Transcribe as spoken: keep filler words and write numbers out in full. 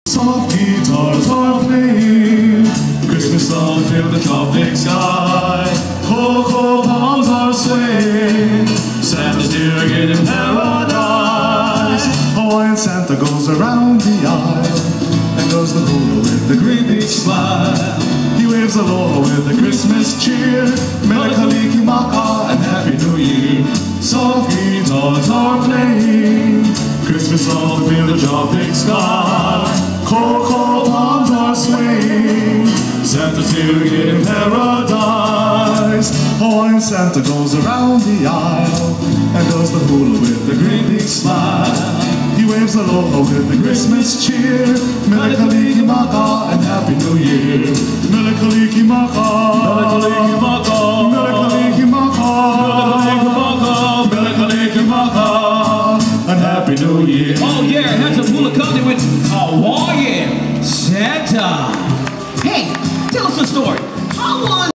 Soft guitars are playing, Christmas songs fill the tropic sky. Cocoa palms are swaying, Santa's near again in paradise. Hawaiian Santa goes around the aisle and does the hula with the great big smile. He waves aloha with the Christmas cheer, Mele Kalikimaka and Happy New Year. Soft guitars are playing, Christmas songs fill the tropic sky. Cocoa palms are swaying, Santa's here again in paradise. Hawaiian Santa goes around the aisle and does the hula with the great big smile. He waves aloha with the Christmas cheer, Mele Kalikimaka and Happy New Year. Mele Kalikimaka, Mele Kalikimaka, Mele Kalikimaka, Mele Kalikimaka, and Happy New Year. Oh yeah, that's a hula company with Hawaiian Santa. Hey, tell us a story. How long